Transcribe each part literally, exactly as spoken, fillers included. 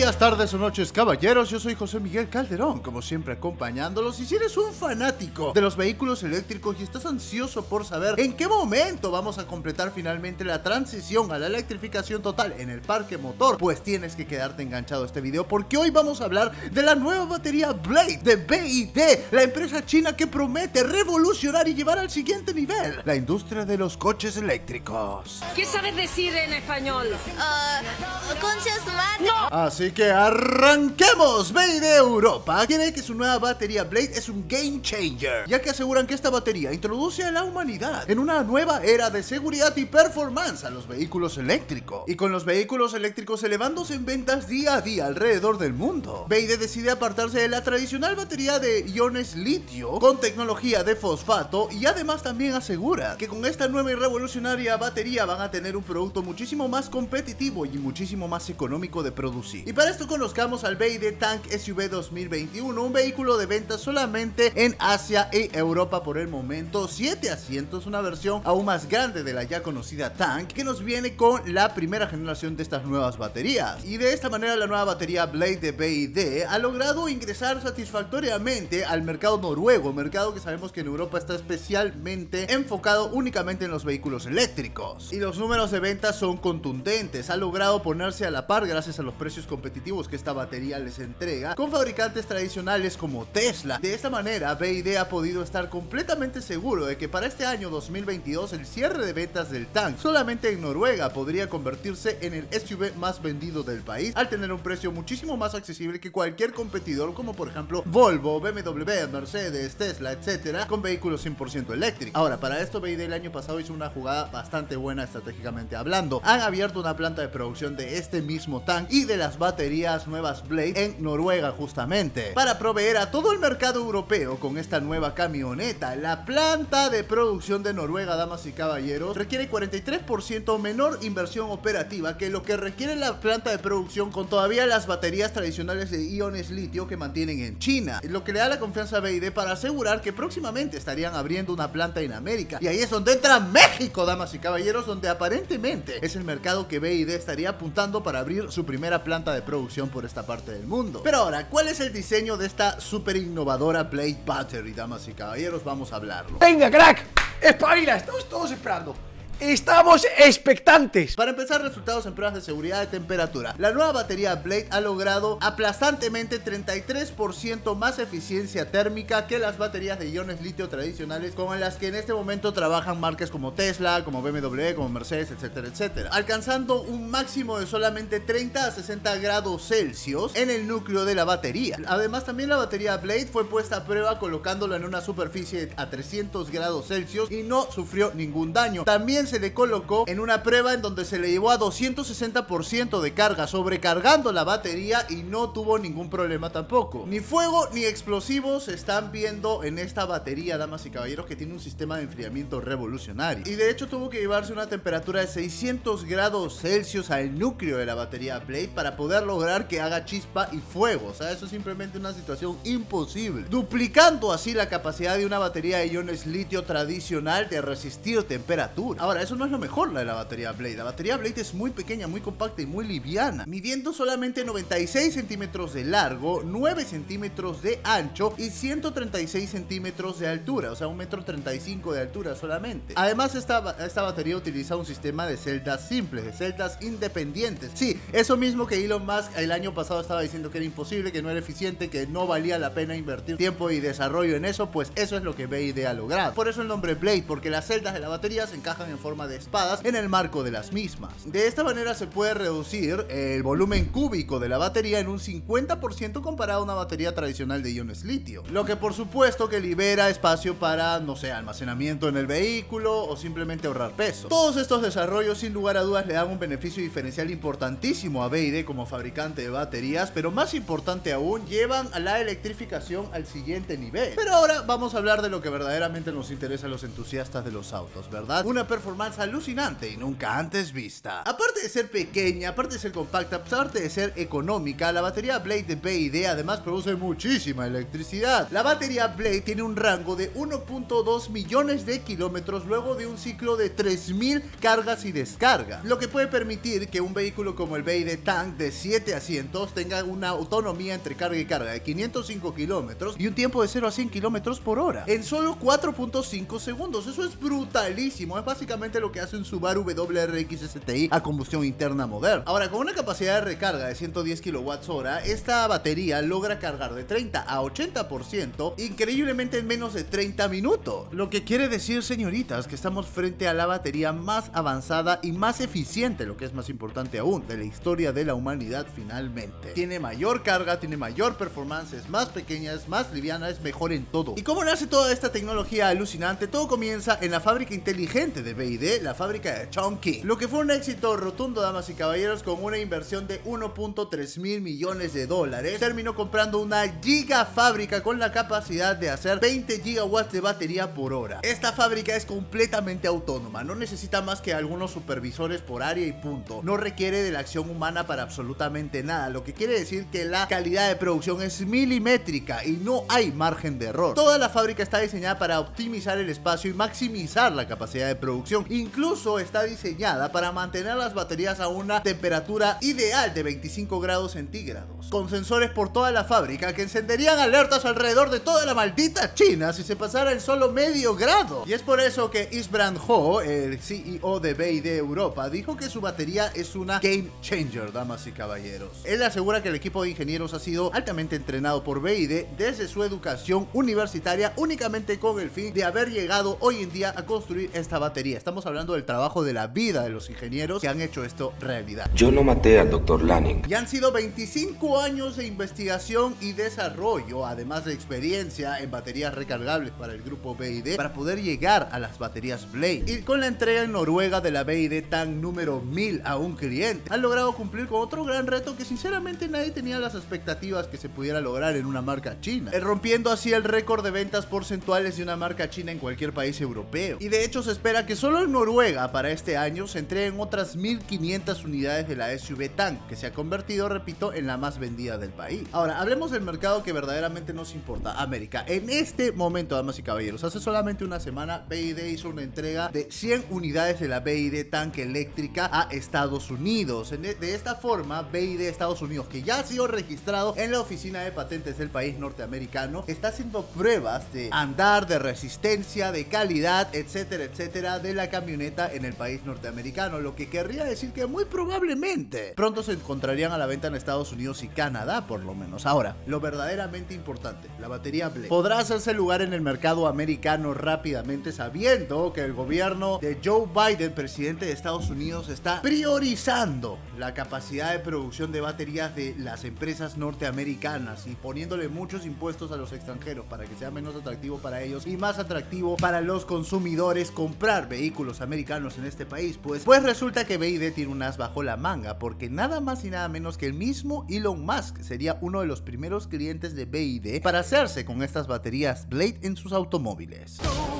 días, tardes o noches, caballeros, yo soy José Miguel Calderón, como siempre acompañándolos. Y si eres un fanático de los vehículos eléctricos y estás ansioso por saber en qué momento vamos a completar finalmente la transición a la electrificación total en el parque motor, pues tienes que quedarte enganchado a este video, porque hoy vamos a hablar de la nueva batería Blade de B Y D, la empresa china que promete revolucionar y llevar al siguiente nivel la industria de los coches eléctricos. ¿Qué sabes decir en español? Uh, concha su madre. ¡No! Así que arranquemos. B Y D Europa quiere que su nueva batería Blade es un game changer, ya que aseguran que esta batería introduce a la humanidad en una nueva era de seguridad y performance a los vehículos eléctricos. Y con los vehículos eléctricos elevándose en ventas día a día alrededor del mundo, B Y D decide apartarse de la tradicional batería de iones litio con tecnología de fosfato, y además también asegura que con esta nueva y revolucionaria batería van a tener un producto muchísimo más competitivo y muchísimo más económico de producir. Y para esto conozcamos al B Y D Tank S U V dos mil veintiuno, un vehículo de ventas solamente en Asia y Europa por el momento, siete asientos, una versión aún más grande de la ya conocida Tank, que nos viene con la primera generación de estas nuevas baterías. Y de esta manera la nueva batería Blade de B Y D ha logrado ingresar satisfactoriamente al mercado noruego, mercado que sabemos que en Europa está especialmente enfocado únicamente en los vehículos eléctricos. Y los números de ventas son contundentes, ha logrado ponerse a la par gracias a los precios competitivos que esta batería les entrega con fabricantes tradicionales como Tesla. De esta manera B Y D ha podido estar completamente seguro de que para este año dos mil veintidós el cierre de ventas del Tank solamente en Noruega podría convertirse en el S U V más vendido del país, al tener un precio muchísimo más accesible que cualquier competidor como por ejemplo Volvo, B M W, Mercedes, Tesla, etcétera, con vehículos cien por ciento eléctricos. Ahora, para esto B Y D el año pasado hizo una jugada bastante buena estratégicamente hablando. Han abierto una planta de producción de este mismo Tank y de las baterías nuevas Blade en Noruega, justamente para proveer a todo el mercado europeo con esta nueva camioneta. La planta de producción de Noruega, damas y caballeros, requiere cuarenta y tres por ciento menor inversión operativa que lo que requiere la planta de producción con todavía las baterías tradicionales de iones litio que mantienen en China, lo que le da la confianza a B Y D para asegurar que próximamente estarían abriendo una planta en América. Y ahí es donde entra México, damas y caballeros, donde aparentemente es el mercado que B Y D estaría apuntando para abrir su primera planta de producción por esta parte del mundo. Pero ahora, ¿cuál es el diseño de esta súper innovadora Blade Battery, damas y caballeros? Vamos a hablarlo. ¡Venga, crack! ¡Espabila! Estamos todos esperando. Estamos expectantes. Para empezar, resultados en pruebas de seguridad de temperatura. La nueva batería Blade ha logrado aplastantemente treinta y tres por ciento más eficiencia térmica que las baterías de iones litio tradicionales con las que en este momento trabajan marcas como Tesla, como B M W, como Mercedes, etcétera, etcétera, alcanzando un máximo de solamente treinta a sesenta grados Celsius en el núcleo de la batería. Además, también la batería Blade fue puesta a prueba colocándola en una superficie a trescientos grados Celsius y no sufrió ningún daño. También se le colocó en una prueba en donde se le llevó a doscientos sesenta por ciento de carga, sobrecargando la batería, y no tuvo ningún problema tampoco. Ni fuego ni explosivos se están viendo en esta batería, damas y caballeros, que tiene un sistema de enfriamiento revolucionario. Y de hecho tuvo que llevarse una temperatura de seiscientos grados Celsius al núcleo de la batería Blade para poder lograr que haga chispa y fuego. O sea, eso es simplemente una situación imposible, duplicando así la capacidad de una batería de iones litio tradicional de resistir temperatura. Ahora, eso no es lo mejor de la batería Blade. La batería Blade es muy pequeña, muy compacta y muy liviana, midiendo solamente noventa y seis centímetros de largo, nueve centímetros de ancho y ciento treinta y seis centímetros de altura, o sea, un metro treinta y cinco de altura solamente. Además, esta, esta batería utiliza un sistema de celdas simples, de celdas independientes. Sí, eso mismo que Elon Musk el año pasado estaba diciendo que era imposible, que no era eficiente, que no valía la pena invertir tiempo y desarrollo en eso. Pues eso es lo que B Y D ha logrado. Por eso el nombre Blade, porque las celdas de la batería se encajan en forma de espadas en el marco de las mismas. De esta manera se puede reducir el volumen cúbico de la batería en un cincuenta por ciento comparado a una batería tradicional de iones litio, lo que por supuesto que libera espacio para, no sé, almacenamiento en el vehículo o simplemente ahorrar peso. Todos estos desarrollos sin lugar a dudas le dan un beneficio diferencial importantísimo a B Y D como fabricante de baterías, pero más importante aún, llevan a la electrificación al siguiente nivel. Pero ahora vamos a hablar de lo que verdaderamente nos interesa a los entusiastas de los autos, ¿verdad? Una performance performance alucinante y nunca antes vista. Aparte de ser pequeña, aparte de ser compacta, aparte de ser económica, la batería Blade de B Y D además produce muchísima electricidad. La batería Blade tiene un rango de uno punto dos millones de kilómetros luego de un ciclo de tres mil cargas y descargas, lo que puede permitir que un vehículo como el B Y D Tank de siete asientos tenga una autonomía entre carga y carga de quinientos cinco kilómetros y un tiempo de cero a cien kilómetros por hora en solo cuatro punto cinco segundos. Eso es brutalísimo, es básicamente lo que hace un Subaru W R X S T I a combustión interna moderna. Ahora, con una capacidad de recarga de ciento diez kilowatts hora, esta batería logra cargar de treinta a ochenta por ciento increíblemente en menos de treinta minutos, lo que quiere decir, señoritas, que estamos frente a la batería más avanzada y más eficiente, lo que es más importante aún, de la historia de la humanidad. Finalmente tiene mayor carga, tiene mayor performance, es más pequeña, es más liviana, es mejor en todo. ¿Y cómo nace toda esta tecnología alucinante? Todo comienza en la fábrica inteligente de B Y D, la fábrica de Chongqing, lo que fue un éxito rotundo, damas y caballeros. Con una inversión de uno punto tres mil millones de dólares, terminó comprando una gigafábrica con la capacidad de hacer veinte gigawatts de batería por hora. Esta fábrica es completamente autónoma, no necesita más que algunos supervisores por área y punto. No requiere de la acción humana para absolutamente nada, lo que quiere decir que la calidad de producción es milimétrica y no hay margen de error. Toda la fábrica está diseñada para optimizar el espacio y maximizar la capacidad de producción. Incluso está diseñada para mantener las baterías a una temperatura ideal de veinticinco grados centígrados, con sensores por toda la fábrica que encenderían alertas alrededor de toda la maldita China si se pasara en solo medio grado. Y es por eso que Isbrand Ho, el C E O de B Y D Europa, dijo que su batería es una game changer, damas y caballeros. Él asegura que el equipo de ingenieros ha sido altamente entrenado por B Y D desde su educación universitaria únicamente con el fin de haber llegado hoy en día a construir esta batería. Estamos hablando del trabajo de la vida de los ingenieros que han hecho esto realidad. Yo no maté al doctor Lanning. Y han sido veinticinco años de investigación y desarrollo, además de experiencia en baterías recargables para el grupo B Y D, para poder llegar a las baterías Blade. Y con la entrega en Noruega de la B Y D Tank número mil a un cliente, han logrado cumplir con otro gran reto que sinceramente nadie tenía las expectativas que se pudiera lograr en una marca china, rompiendo así el récord de ventas porcentuales de una marca china en cualquier país europeo. Y de hecho se espera que solo en Noruega para este año se entreguen otras mil quinientas unidades de la S U V Tank, que se ha convertido, repito, en la más vendida del país. Ahora, hablemos del mercado que verdaderamente nos importa, América. En este momento, damas y caballeros, hace solamente una semana B Y D hizo una entrega de cien unidades de la B Y D Tank eléctrica a Estados Unidos. De esta forma, B Y D Estados Unidos, que ya ha sido registrado en la oficina de patentes del país norteamericano, está haciendo pruebas de andar, de resistencia, de calidad, etcétera, etcétera, de la camioneta en el país norteamericano, lo que querría decir que muy probablemente pronto se encontrarían a la venta en Estados Unidos y Canadá, por lo menos. Ahora, lo verdaderamente importante, la batería Blade podrá hacerse lugar en el mercado americano rápidamente, sabiendo que el gobierno de Joe Biden, presidente de Estados Unidos, está priorizando la capacidad de producción de baterías de las empresas norteamericanas y poniéndole muchos impuestos a los extranjeros para que sea menos atractivo para ellos y más atractivo para los consumidores comprar vehículos americanos en este país. Pues, pues resulta que B Y D tiene un as bajo la manga, porque nada más y nada menos que el mismo Elon Musk sería uno de los primeros clientes de B Y D para hacerse con estas baterías Blade en sus automóviles.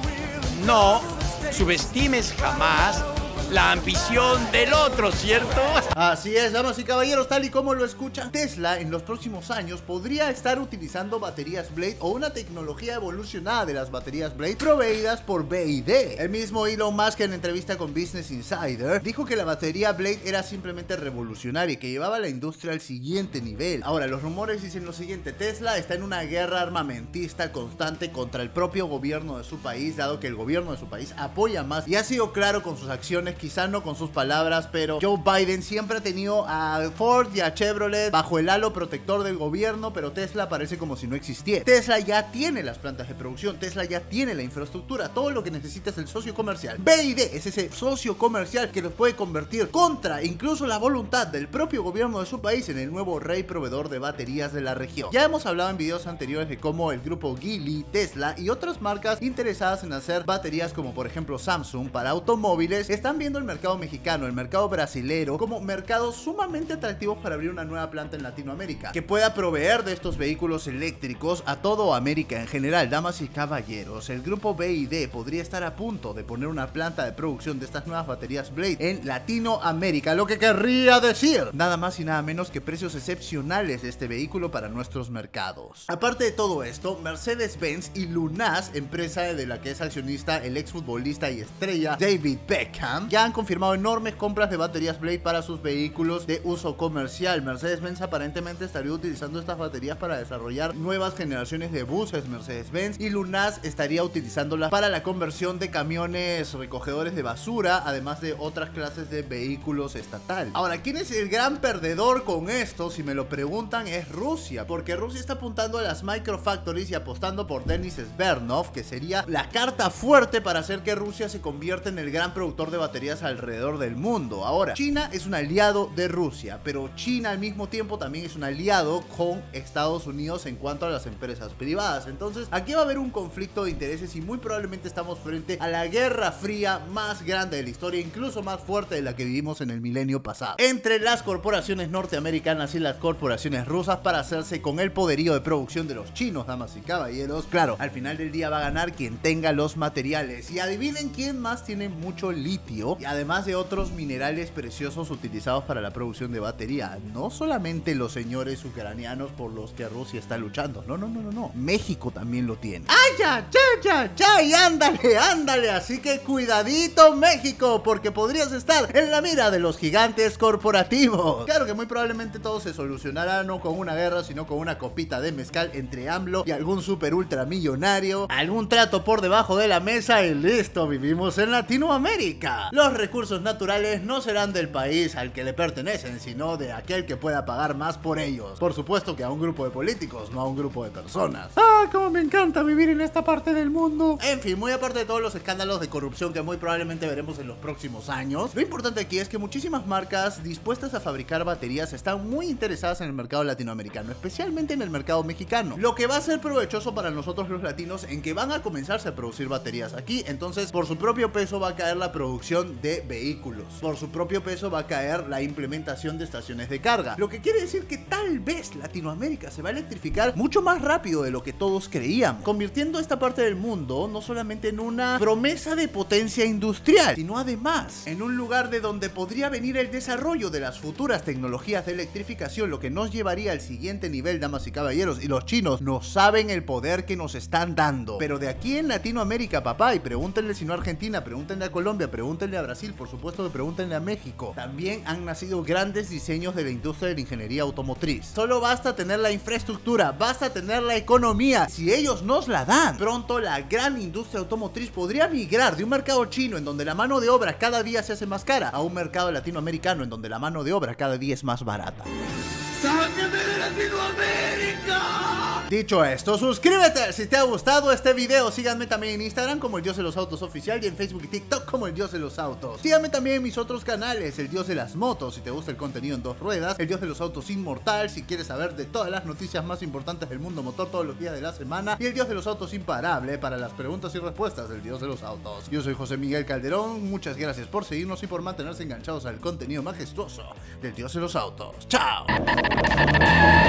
No subestimes jamás la ambición del otro, ¿cierto? Así es, damas y caballeros, tal y como lo escuchan, Tesla en los próximos años podría estar utilizando baterías Blade o una tecnología evolucionada de las baterías Blade proveídas por B Y D. El mismo Elon Musk, en entrevista con Business Insider, dijo que la batería Blade era simplemente revolucionaria y que llevaba a la industria al siguiente nivel. Ahora, los rumores dicen lo siguiente: Tesla está en una guerra armamentista constante contra el propio gobierno de su país, dado que el gobierno de su país apoya más y ha sido claro con sus acciones, quizá no con sus palabras, pero Joe Biden siempre ha tenido a Ford y a Chevrolet bajo el halo protector del gobierno, pero Tesla parece como si no existiera. Tesla ya tiene las plantas de producción, Tesla ya tiene la infraestructura, todo lo que necesita es el socio comercial. B Y D es ese socio comercial que los puede convertir contra incluso la voluntad del propio gobierno de su país en el nuevo rey proveedor de baterías de la región. Ya hemos hablado en videos anteriores de cómo el grupo Geely, Tesla y otras marcas interesadas en hacer baterías, como por ejemplo Samsung para automóviles, están viendo el mercado mexicano, el mercado brasilero, como mercados sumamente atractivos para abrir una nueva planta en Latinoamérica, que pueda proveer de estos vehículos eléctricos a toda América en general. Damas y caballeros, el grupo B Y D podría estar a punto de poner una planta de producción de estas nuevas baterías Blade en Latinoamérica, lo que querría decir nada más y nada menos que precios excepcionales de este vehículo para nuestros mercados. Aparte de todo esto, Mercedes-Benz y Lunas, empresa de la que es accionista el exfutbolista y estrella David Beckham, ya han confirmado enormes compras de baterías Blade para sus vehículos de uso comercial. Mercedes-Benz aparentemente estaría utilizando estas baterías para desarrollar nuevas generaciones de buses Mercedes-Benz, y Lunas estaría utilizándolas para la conversión de camiones recogedores de basura, además de otras clases de vehículos estatal. Ahora, ¿quién es el gran perdedor con esto? Si me lo preguntan, es Rusia, porque Rusia está apuntando a las microfactories y apostando por Denis Sverdlov, que sería la carta fuerte para hacer que Rusia se convierta en el gran productor de baterías alrededor del mundo. Ahora, China es un aliado de Rusia, pero China al mismo tiempo también es un aliado con Estados Unidos en cuanto a las empresas privadas. Entonces, aquí va a haber un conflicto de intereses y muy probablemente estamos frente a la guerra fría más grande de la historia, incluso más fuerte de la que vivimos en el milenio pasado, entre las corporaciones norteamericanas y las corporaciones rusas para hacerse con el poderío de producción de los chinos, damas y caballeros. Claro, al final del día va a ganar quien tenga los materiales, y adivinen quién más tiene mucho litio y además de otros minerales preciosos utilizados para la producción de batería. No solamente los señores ucranianos por los que Rusia está luchando, no, no, no, no, no. México también lo tiene. ¡Ay, ya, ya, ya, ya! Y ándale, ándale, así que cuidadito México, porque podrías estar en la mira de los gigantes corporativos. Claro que muy probablemente todo se solucionará no con una guerra, sino con una copita de mezcal entre AMLO y algún super ultra millonario, algún trato por debajo de la mesa y listo, vivimos en Latinoamérica. Los recursos naturales no serán del país al que le pertenecen, sino de aquel que pueda pagar más por ellos. Por supuesto que a un grupo de políticos, no a un grupo de personas. ¡Ah, cómo me encanta vivir en esta parte del mundo! En fin, muy aparte de todos los escándalos de corrupción que muy probablemente veremos en los próximos años, lo importante aquí es que muchísimas marcas dispuestas a fabricar baterías están muy interesadas en el mercado latinoamericano, especialmente en el mercado mexicano, lo que va a ser provechoso para nosotros los latinos, en que van a comenzarse a producir baterías aquí. Entonces, por su propio peso va a caer la producción de vehículos, por su propio peso va a caer la implementación de estaciones de carga, lo que quiere decir que tal vez Latinoamérica se va a electrificar mucho más rápido de lo que todos creíamos, convirtiendo esta parte del mundo no solamente en una promesa de potencia industrial, sino además en un lugar de donde podría venir el desarrollo de las futuras tecnologías de electrificación, lo que nos llevaría al siguiente nivel, damas y caballeros. Y los chinos no saben el poder que nos están dando, pero de aquí en Latinoamérica, papá, y pregúntenle si no a Argentina, pregúntenle a Colombia, pregúntenle a Brasil, por supuesto que pregúntenle a México, también han nacido grandes diseños de la industria de la ingeniería automotriz. Solo basta tener la infraestructura, basta tener la economía. Si ellos nos la dan, pronto la gran industria automotriz podría migrar de un mercado chino en donde la mano de obra cada día se hace más cara a un mercado latinoamericano en donde la mano de obra cada día es más barata. ¡Sáquenme de Latinoamérica! Dicho esto, suscríbete si te ha gustado este video. Síganme también en Instagram como el Dios de los Autos Oficial y en Facebook y TikTok como el Dios de los Autos. Síganme también en mis otros canales, el Dios de las Motos si te gusta el contenido en dos ruedas, el Dios de los Autos Inmortal si quieres saber de todas las noticias más importantes del mundo motor todos los días de la semana, y el Dios de los Autos Imparable para las preguntas y respuestas del Dios de los Autos. Yo soy José Miguel Calderón, muchas gracias por seguirnos y por mantenerse enganchados al contenido majestuoso del Dios de los Autos. ¡Chao!